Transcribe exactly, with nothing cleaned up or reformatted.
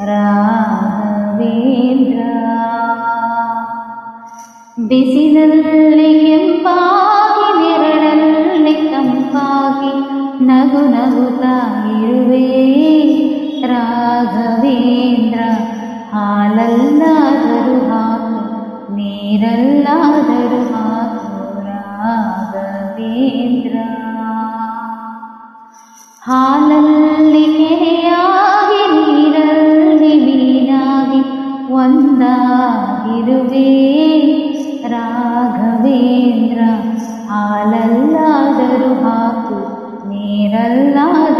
ರಾಘವೇಂದ್ರ. ಬಿಸಿಲಲ್ಲಿ ಕೆಂಪಾಗಿ ನೆರಳಲ್ಲಿ ತಂಪಾಗಿ ನಗು ನಗುತ್ತಾ ಇರುವೆ ರಾಘವೇಂದ್ರ. ಹಾಲಲ್ಲಾದರೂ ಹಾಕು ನೀರಲ್ಲಾದರೂ ಹಾಕು ರಾಘವೇಂದ್ರ. ಹಾಲಲ್ಲಿ ಕೆರೆಯಾಗಿ ನೀರಲ್ಲಿ ಮೀನಾಗಿ ಒಂದಾಗಿರುವೆ ರಾಘವೇಂದ್ರ. ಹಾಲಲ್ಲಾದರೂ ಹಾಕು ನೀರಲ್ಲಾದರೂ